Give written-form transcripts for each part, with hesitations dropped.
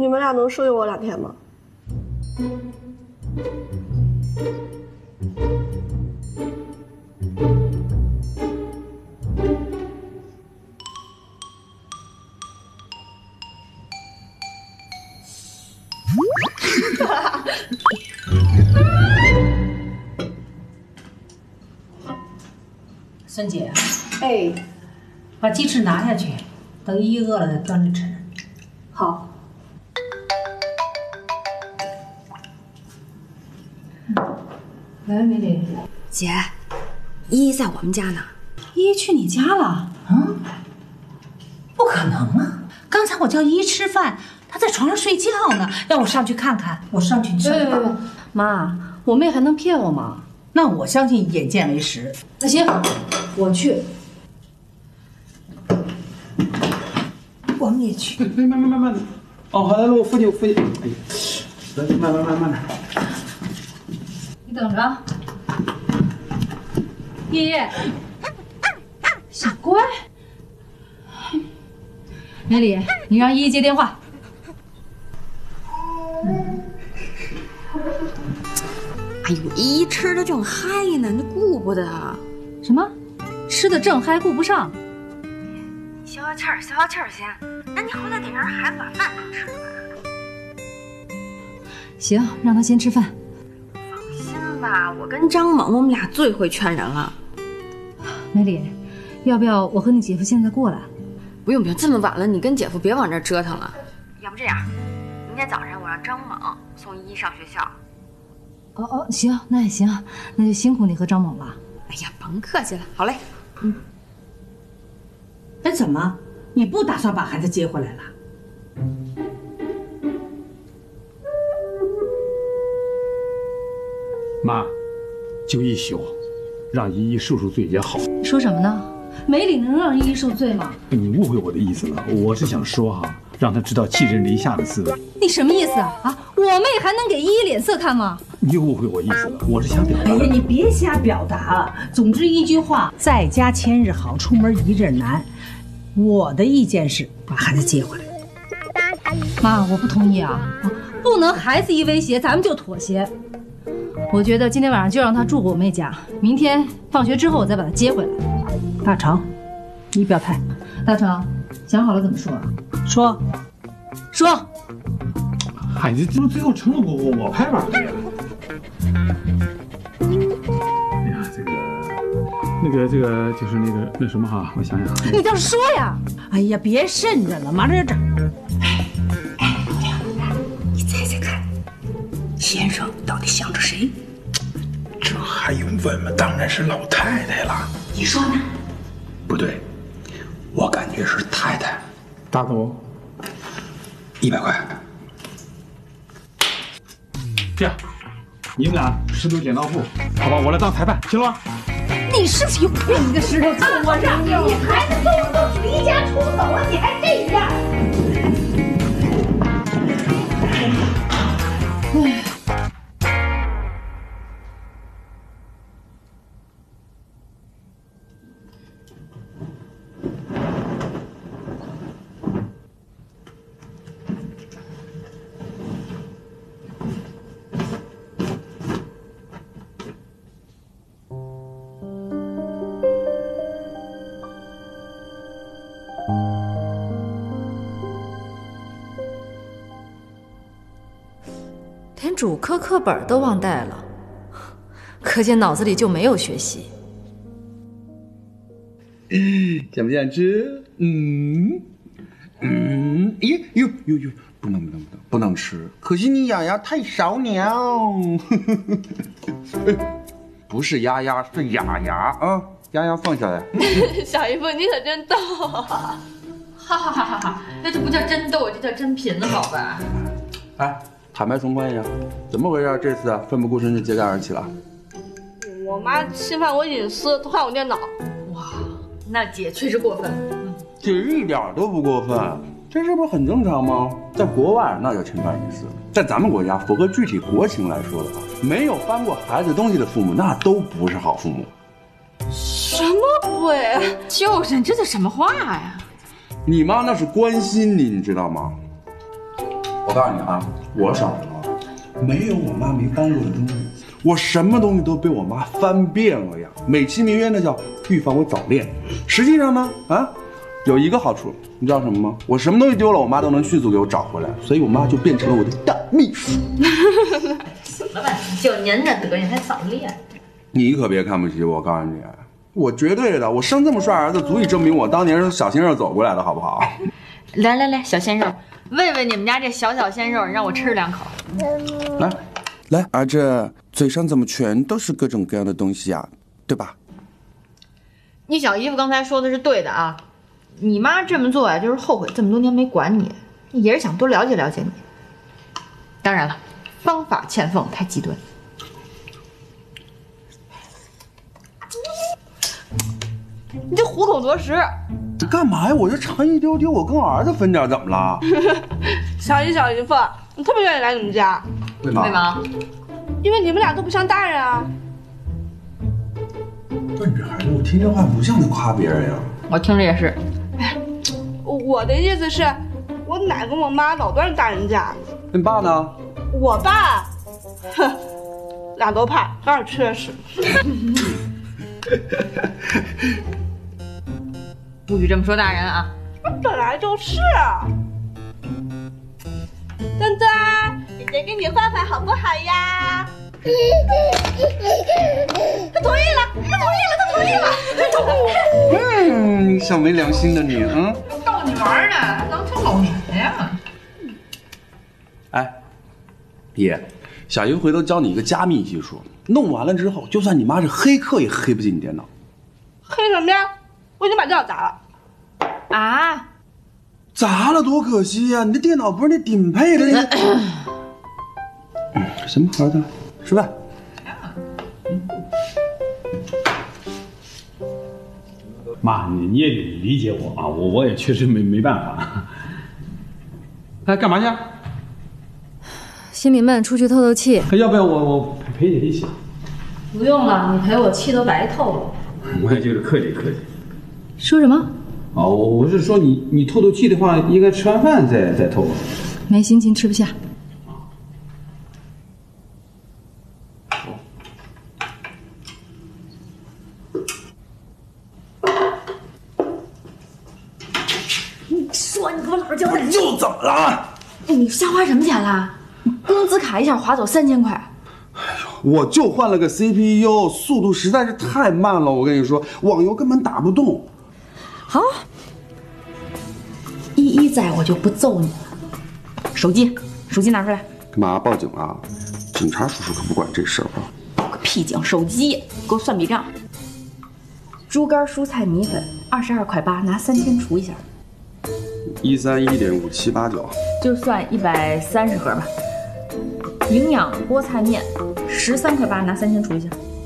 你们俩能收留我2天吗？ 孙姐， 哎， 把鸡翅拿下去，等依依饿了再端着吃。 好。 来，美丽， 姐，依依在我们家呢。 依依去你家了？嗯，不可能啊！刚才我叫依依吃饭，她在床上睡觉呢，让我上去看看。我上去，你上去吧。 妈，我妹还能骗我吗？ 那我相信眼见为实。 那行，我去。 我们也去。 慢的。哦，好，来，我扶你。哎呀，来，慢点。 你等着。依依，小乖。美丽，你让依依接电话。 哎呦，依依吃的正嗨呢，你顾不得。 什么？吃的正嗨，顾不上？ 消消气儿先。那你回来得让孩子把饭能吃吧。 行，让他先吃饭。 放心吧，我跟张猛，我们俩最会劝人了。 美丽，要不要我和你姐夫现在过来？ 不用，这么晚了，你跟姐夫别往这儿折腾了。要不这样，明天早上我让张猛送依依上学校。 哦，行，那也行，那就辛苦你和张猛了。 哎呀，甭客气了，好嘞。 哎，怎么？你不打算把孩子接回来了？ 妈，就一宿，让依依受罪也好。 你说什么呢？梅里能让依依受罪吗？ 你误会我的意思了，我是想说哈，让她知道寄人篱下的滋味。 你什么意思啊？啊，我妹还能给依依脸色看吗？ 你又误会我意思了，我是想表达。 哎呀，你别瞎表达了。总之一句话，在家千日好，出门一日难。我的意见是把孩子接回来。 妈，我不同意啊！不能孩子一威胁，咱们就妥协。我觉得今天晚上就让他住我妹家，明天放学之后我再把他接回来。 大成，你表态。 大成，想好了怎么说啊？说。 孩子，这最后成了我拍板的呀。哎呀，这个就是那什么哈，我想想。 你倒是说呀！ 哎呀，别瘆着了，忙着整。 你猜看，先生到底想着谁？ 这还用问吗？当然是老太太了。 你说呢？ 不对，我感觉是太太。 大头 ，100块。 这样，你们俩石头剪刀布，好吧，我来当裁判，行了吧？ 你是不是有病？你个石头剪我让你孩子都离家出走了，你还这样？哎。 连主科课本都忘带了，可见脑子里就没有学习。 想不想吃？哟，不能吃，可惜你丫丫太少了。不是丫丫，是雅雅啊，丫丫放下来。 小姨夫，你可真逗啊！ 哈，那就不叫真逗，这叫真贫了，好吧？ 哎，坦白从宽一下，怎么回事？这次奋不顾身就揭竿而起了。 我妈侵犯我隐私，偷看我电脑。 哇，那姐确实过分了。 姐一点都不过分，这是不是很正常吗？在国外那叫侵犯隐私，在咱们国家，符合具体国情来说的话，没有翻过孩子东西的父母，那都不是好父母。 什么鬼？ 就是这叫什么话呀？ 你妈那是关心你，你知道吗？哦， 我告诉你啊，我小时候没有我妈没翻过的东西，我什么东西都被我妈翻遍了呀，美其名曰那叫预防我早恋。实际上呢，有一个好处，你知道什么吗？我什么东西丢了，我妈都能迅速给我找回来，所以我妈就变成了我的大秘书。 死了吧，就您这德行还早恋？ 你可别看不起我，告诉你，我绝对的，我生这么帅儿子，足以证明我当年是小鲜肉走过来的，好不好？ 来，小鲜肉，喂喂你们家这小鲜肉，让我吃2口。 来，儿子，嘴上怎么全都是各种各样的东西呀？对吧？ 你小姨夫刚才说的是对的啊，你妈这么做呀，就是后悔这么多年没管你，也是想多了解了解你。当然了，方法欠奉，太极端。你这虎口夺食， 你干嘛呀？我就尝一丢丢，我跟我儿子分点，怎么了？ 小姨夫，我特别愿意来你们家。 为嘛？ 因为你们俩都不像大人啊。 不是你这孩子，我听这话不像在夸别人呀。 我听着也是。 我的意思是，我奶跟我妈老端着大人家。 你爸呢？ 我爸，哼，俩都怕，有点缺失。 不许这么说大人啊！ 本来就是。丹丹，姐姐给你画画好不好呀？他同意了！ 小没良心的你， 逗你玩呢，能听老年呀？ 哎，爷，小姨回头教你一个加密技术，弄完了之后，就算你妈是黑客也黑不进你电脑。 黑什么呀？我已经把电脑砸了。 啊？ 砸了多可惜呀！你这电脑不是那顶配的那个。行吧，儿子，吃饭。 妈，你也得理解我啊，我也确实没办法。哎，干嘛去？ 新民们出去透透气。 要不要我陪你一起？ 不用了，你陪我气都白透了。 我也就是客气。 说什么？ 哦，我是说你透透气的话，应该吃完饭再透。 没心情，吃不下。 你说你给我老实交代。 又怎么了？ 你瞎花什么钱啦？工资卡一下划走3000块。 我就换了个 CPU， 速度实在是太慢了。我跟你说，网游根本打不动。 好，依在我就不揍你了。手机拿出来。 干嘛报警啊？警察叔叔可不管这事儿啊。 报个屁警！手机，给我算笔账。猪肝蔬菜米粉22.8块，拿3000除一下。 131.5789， 就算130盒吧。营养菠菜面13.8块，拿3000除一下。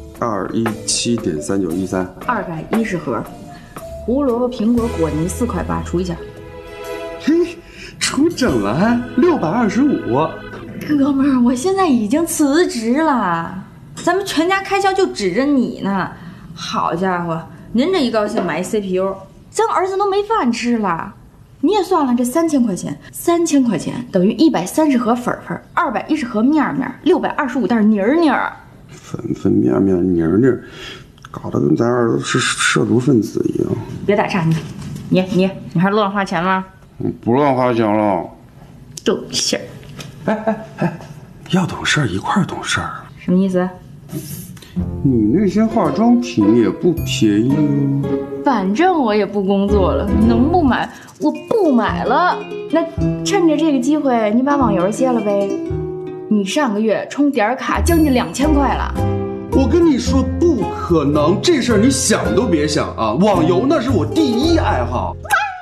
217.3913，210 盒。胡萝卜苹果果泥4.8块，除一下。 嘿，出整了，625。 哥们儿，我现在已经辞职了，咱们全家开销就指着你呢。好家伙，您这一高兴买一 CPU， 咱儿子都没饭吃了。你也算了，这3000块钱，3000块钱等于130盒粉粉，210盒面面，625袋泥儿泥儿。 粉面面泥儿泥儿，搞得跟咱儿子是涉毒分子一样。 别打岔，你还乱花钱吗？ 不乱花钱了。 懂事儿。 哎，要懂事儿一块儿懂事儿。 什么意思？ 你那些化妆品也不便宜哦。 反正我也不工作了，能不买我不买了。那趁着这个机会，你把网游卸了呗。你上个月充点卡将近2000块了。 我跟你说不可能，这事儿你想都别想啊！网游那是我第一爱好。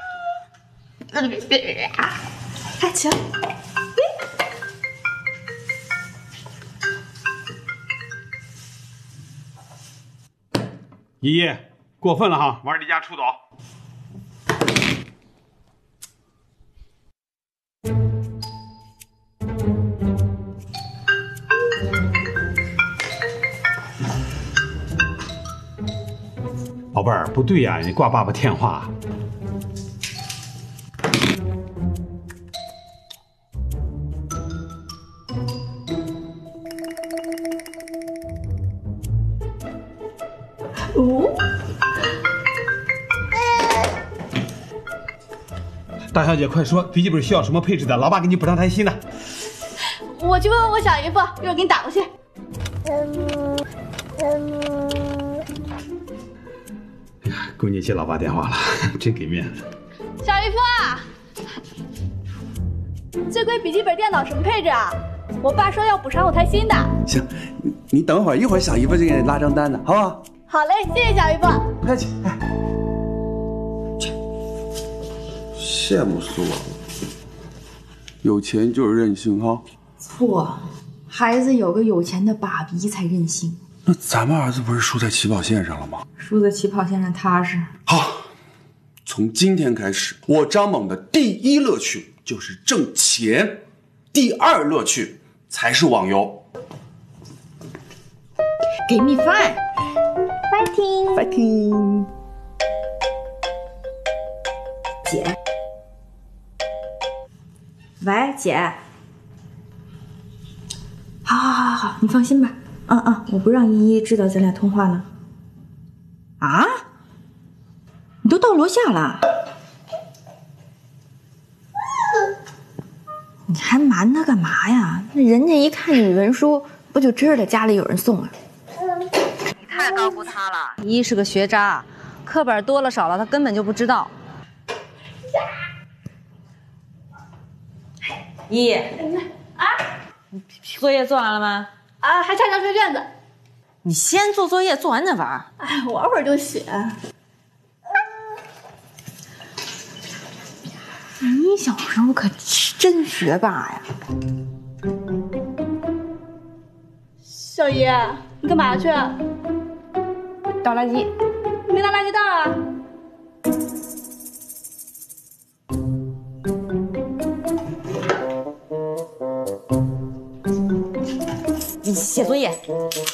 哎，起来。 爷爷过分了哈，玩离家出走。宝贝儿，不对呀，你挂爸爸电话。 大小姐，快说，笔记本需要什么配置的？老爸给你补上台新的。 我去问问我小姨夫，一会儿给你打过去。 哎呀，闺女接老爸电话了，真给面子。 小姨夫啊，这规笔记本电脑什么配置啊？我爸说要补上我台新的。 行，你等会儿，一会儿小姨夫就给你拉张单的，好不好？ 好嘞，谢谢小姨夫。 不客气。哎，羡慕死我了，有钱就是任性哈。 错，孩子有个有钱的爸比才任性。 那咱们儿子不是输在起跑线上了吗？ 输在起跑线上踏实。 好，从今天开始，我张猛的第一乐趣就是挣钱，第二乐趣才是网游。 Give me five， fighting。 姐，喂，姐。好，你放心吧。我不让依依知道咱俩通话呢。啊？你都到楼下了？你还瞒他干嘛呀？人家一看你文书，不就知道家里有人送啊？ 你太高估他了。一是个学渣，课本多了少了他根本就不知道。 依依，你作业做完了吗？ 啊，还差张学卷子。 你先做作业，做完再玩。 哎，玩会儿就写。 你小时候可真学霸呀！ 小姨，你干嘛去？ 倒垃圾。 你没拿垃圾袋啊？ 你写作业。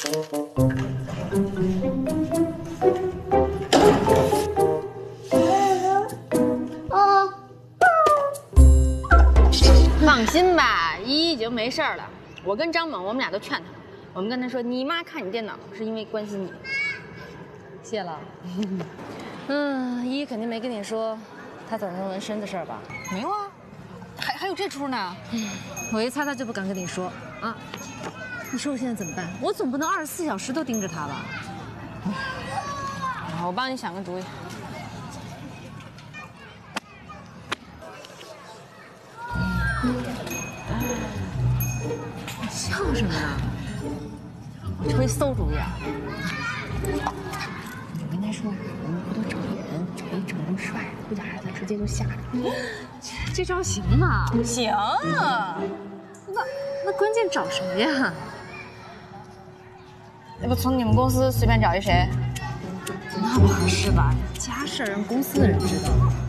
放心吧，依依已经没事了。我跟张猛，我们俩都劝他，我们跟他说，你妈看你电脑是因为关心你。 谢了。依依肯定没跟你说她早上纹身的事儿吧？ 没有啊，还有这出呢。 我一猜她就不敢跟你说啊。你说我现在怎么办？我总不能24小时都盯着她吧？ 我帮你想个主意。 你笑什么呀？ 我出一馊主意啊！我跟他说，我们回头找人，找一长得帅的，估计孩子直接就吓着。 这招行吗？ 行啊， 那关键找谁呀？ 要不从你们公司随便找一谁？ 那不合适吧？家事儿让公司的人知道。